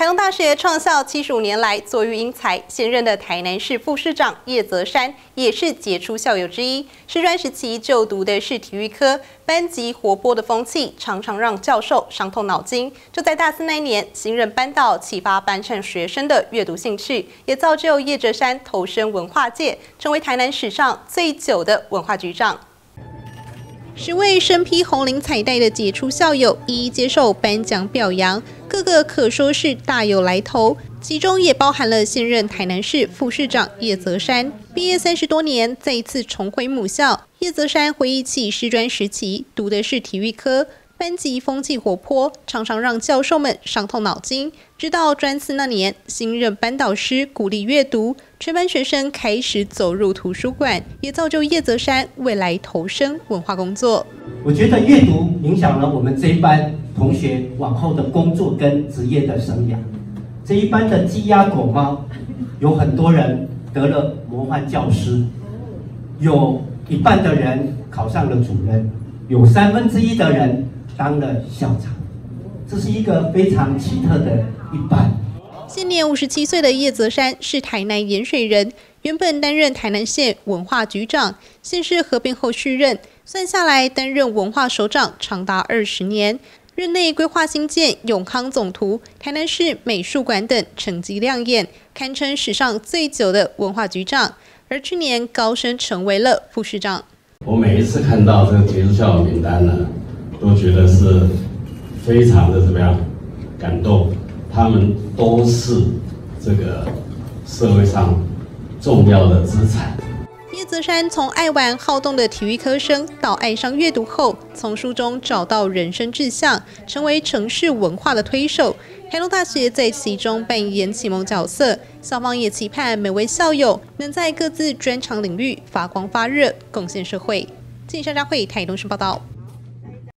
台东大学创校75年来坐育英才，现任的台南市副市长叶泽山也是杰出校友之一。师专时期就读的是体育科，班级活泼的风气常常让教授伤透脑筋。就在大四那一年，新任班导启发班上学生的阅读兴趣，也造就叶泽山投身文化界，成为台南史上最久的文化局长。10位身披红领彩带的杰出校友一一接受颁奖表扬，个个可说是大有来头，其中也包含了现任台南市副市长叶泽山。毕业30多年，再一次重回母校，叶泽山回忆起师专时期读的是体育科，班级风气活泼，常常让教授们伤透脑筋。直到专四那年，新任班导师鼓励阅读，全班学生开始走入图书馆，也造就叶泽山未来投身文化工作。 我觉得阅读影响了我们这一班同学往后的工作跟职业的生涯。这一班的鸡鸭狗猫，有很多人得了模范教师，有一半的人考上了主任，有1/3的人当了校长，这是一个非常奇特的一班。 现年57岁的叶泽山是台南盐水人，原本担任台南县文化局长，县市合并后续任，算下来担任文化首长长达20年。任内规划兴建永康总图、台南市美术馆等，成绩亮眼，堪称史上最久的文化局长。而去年高升成为了副市长。 我每一次看到这个杰出校友名单呢，都觉得是非常的怎么样感动。他们都是这个社会上重要的资产。 叶泽山从爱玩好动的体育科生到爱上阅读后，从书中找到人生志向，成为城市文化的推手。台东大学在其中扮演启蒙角色，校方也期盼每位校友能在各自专长领域发光发热，贡献社会。记者张佳慧台东市报道。